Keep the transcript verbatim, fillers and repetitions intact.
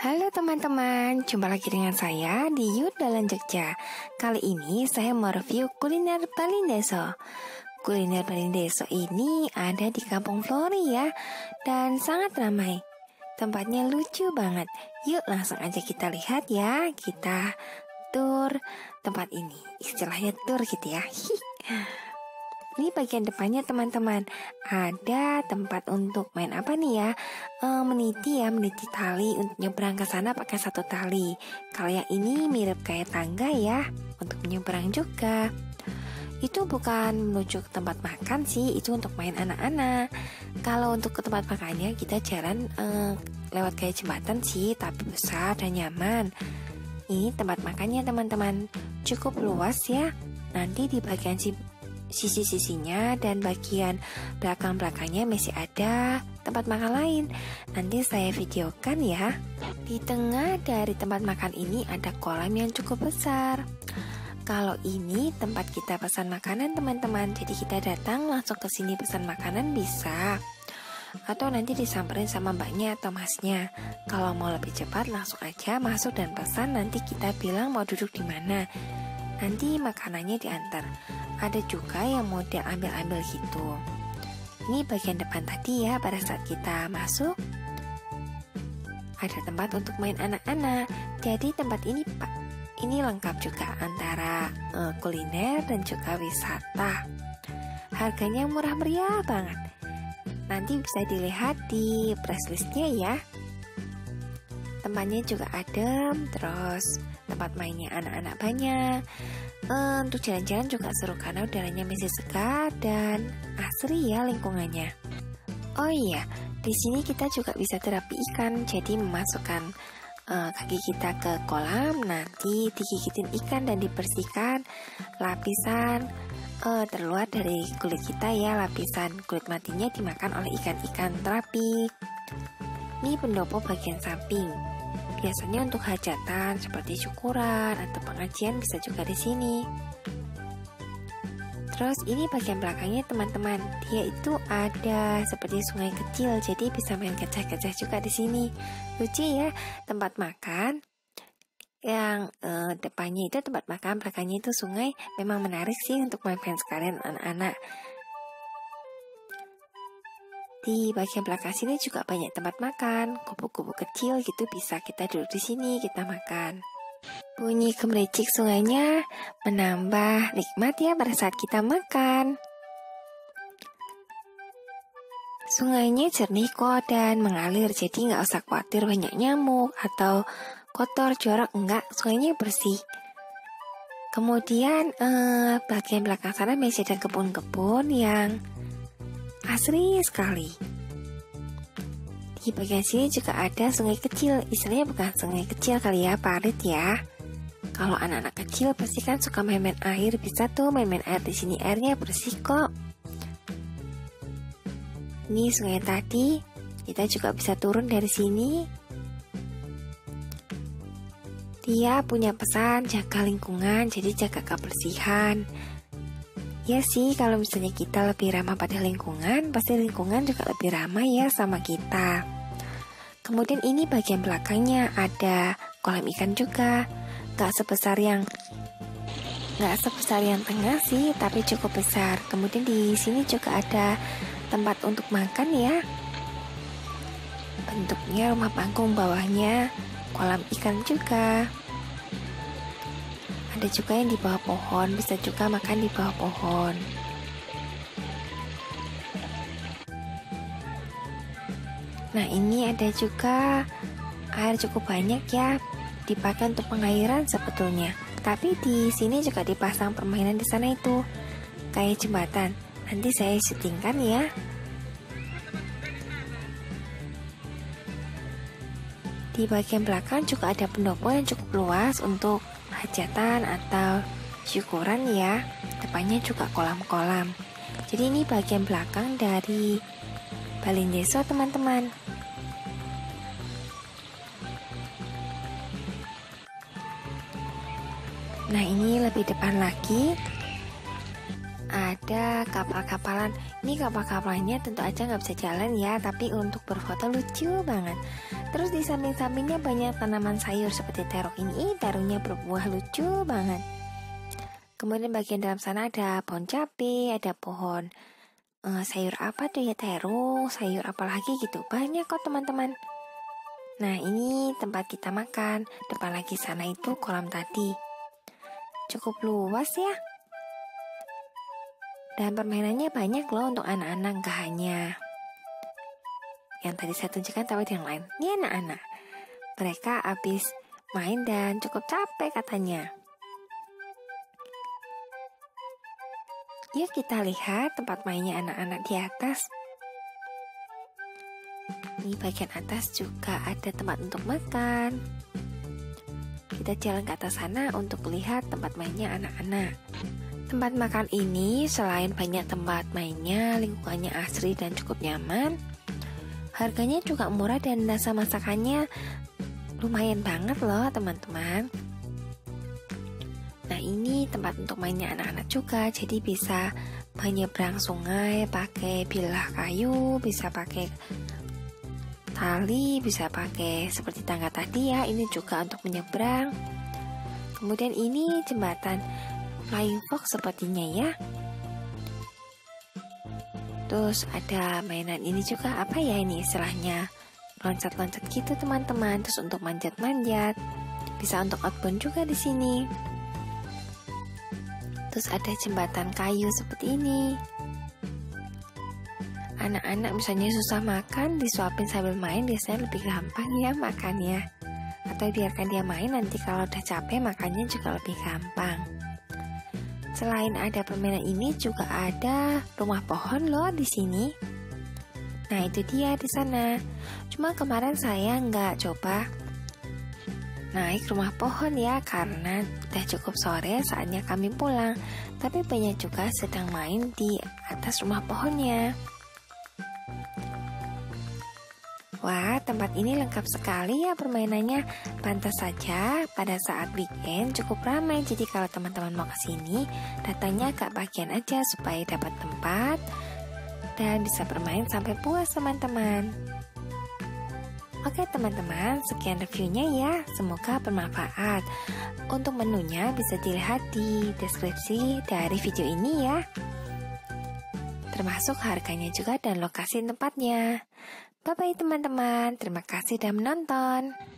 Halo teman-teman, jumpa lagi dengan saya di Yud Dalan Jogja. Kali ini saya mau review kuliner Balindeso. Kuliner Balindeso ini ada di Kampung Flori ya, dan sangat ramai. Tempatnya lucu banget. Yuk langsung aja kita lihat ya. Kita tur tempat ini. Istilahnya tur gitu ya. Ini bagian depannya teman-teman. Ada tempat untuk main apa nih ya? E, meniti ya, meniti tali untuk nyebrang ke sana pakai satu tali. Kalau yang ini mirip kayak tangga ya, untuk menyeberang juga. Itu bukan menuju ke tempat makan sih, itu untuk main anak-anak. Kalau untuk ke tempat makannya kita jalan e, lewat kayak jembatan sih, tapi besar dan nyaman. Ini tempat makannya teman-teman, cukup luas ya. Nanti di bagian si sisi-sisinya dan bagian belakang-belakangnya masih ada tempat makan lain. Nanti saya videokan ya. Di tengah dari tempat makan ini ada kolam yang cukup besar. Kalau ini tempat kita pesan makanan teman-teman, jadi kita datang langsung ke sini pesan makanan bisa, atau nanti disamperin sama mbaknya atau masnya. Kalau mau lebih cepat langsung aja masuk dan pesan, nanti kita bilang mau duduk di mana, nanti makanannya diantar. Ada juga yang model ambil-ambil gitu. Ini bagian depan tadi ya, pada saat kita masuk ada tempat untuk main anak-anak. Jadi tempat ini Pak, ini lengkap juga antara uh, kuliner dan juga wisata. Harganya murah meriah banget. Nanti bisa dilihat di press listnya ya. Tempatnya juga adem, terus tempat mainnya anak-anak banyak. Uh, untuk jalan-jalan juga seru karena udaranya masih segar dan asri ya lingkungannya. Oh iya, di sini kita juga bisa terapi ikan. Jadi memasukkan uh, kaki kita ke kolam, nanti digigitin ikan dan dibersihkan lapisan uh, terluar dari kulit kita ya. Lapisan kulit matinya dimakan oleh ikan-ikan terapi. Ini pendopo bagian samping. Biasanya untuk hajatan seperti syukuran atau pengajian bisa juga di sini. Terus ini bagian belakangnya teman-teman, dia itu ada seperti sungai kecil, jadi bisa main gajah-gajah juga di sini. Lucu ya, tempat makan yang eh, depannya itu tempat makan, belakangnya itu sungai. Memang menarik sih untuk main-main sekalian anak-anak. Di bagian belakang sini juga banyak tempat makan, kubu-kubu kecil gitu, bisa kita duduk di sini, kita makan. Bunyi gemericik sungainya menambah nikmat ya pada saat kita makan. Sungainya jernih kok dan mengalir, jadi nggak usah khawatir banyak nyamuk atau kotor, jorok, enggak, sungainya bersih. Kemudian eh, bagian belakang sana masih ada kebun-kebun yang asri sekali. Di bagian sini juga ada sungai kecil. Istilahnya bukan sungai kecil kali ya, parit ya. Kalau anak-anak kecil pasti kan suka main-main air, bisa tuh main-main air di sini, airnya bersih kok. Ini sungai tadi, kita juga bisa turun dari sini. Dia punya pesan jaga lingkungan, jadi jaga kebersihan. Ya sih, kalau misalnya kita lebih ramah pada lingkungan, pasti lingkungan juga lebih ramah ya sama kita. Kemudian ini bagian belakangnya ada kolam ikan juga. Gak sebesar yang Gak sebesar yang tengah sih, tapi cukup besar. Kemudian di sini juga ada tempat untuk makan ya. Bentuknya rumah panggung, bawahnya kolam ikan juga. Ada juga yang di bawah pohon, bisa juga makan di bawah pohon. Nah ini ada juga air cukup banyak ya, dipakai untuk pengairan sebetulnya. Tapi di sini juga dipasang permainan di sana itu, kayak jembatan. Nanti saya syutingkan ya. Di bagian belakang juga ada pendopo yang cukup luas untuk hajatan atau syukuran ya. Depannya juga kolam-kolam. Jadi ini bagian belakang dari Balindeso teman-teman. Nah ini lebih depan lagi ada kapal-kapalan. Ini kapal-kapalannya tentu aja nggak bisa jalan ya, tapi untuk berfoto lucu banget. Terus di samping-sampingnya banyak tanaman sayur seperti terong ini. Terongnya berbuah lucu banget. Kemudian bagian dalam sana ada pohon cabai, ada pohon uh, sayur apa tuh ya, terong, sayur apa lagi gitu. Banyak kok teman-teman. Nah ini tempat kita makan. Depan lagi sana itu kolam tadi. Cukup luas ya. Dan permainannya banyak loh untuk anak-anak, gak hanya yang tadi saya tunjukkan tapi yang lain. Ini anak-anak. Mereka habis main dan cukup capek katanya. Yuk kita lihat tempat mainnya anak-anak di atas. Di bagian atas juga ada tempat untuk makan. Kita jalan ke atas sana untuk melihat tempat mainnya anak-anak. Tempat makan ini selain banyak tempat mainnya, lingkungannya asri dan cukup nyaman. Harganya juga murah dan rasa masakannya lumayan banget loh teman-teman. Nah ini tempat untuk mainnya anak-anak juga. Jadi bisa menyeberang sungai pakai bilah kayu, bisa pakai tali, bisa pakai seperti tangga tadi ya. Ini juga untuk menyeberang. Kemudian ini jembatan Flying Fox sepertinya ya. Terus ada mainan ini juga, apa ya ini istilahnya, loncat-loncat gitu teman-teman. Terus untuk manjat-manjat, bisa untuk outbound juga di sini. Terus ada jembatan kayu seperti ini. Anak-anak misalnya susah makan, disuapin sambil main biasanya lebih gampang ya makannya. Atau biarkan dia main, nanti kalau udah capek makannya juga lebih gampang. Selain ada permainan ini juga ada rumah pohon loh di sini. Nah itu dia di sana. Cuma kemarin saya nggak coba naik rumah pohon ya, karena udah cukup sore saatnya kami pulang. Tapi banyak juga sedang main di atas rumah pohonnya. Wah, tempat ini lengkap sekali ya permainannya. Pantas saja pada saat weekend cukup ramai. Jadi kalau teman-teman mau ke sini, datangnya agak bagian aja supaya dapat tempat dan bisa bermain sampai puas teman-teman. Oke teman-teman, sekian reviewnya ya. Semoga bermanfaat. Untuk menunya bisa dilihat di deskripsi dari video ini ya. Termasuk harganya juga dan lokasi tempatnya. Bye-bye teman-teman, terima kasih sudah menonton.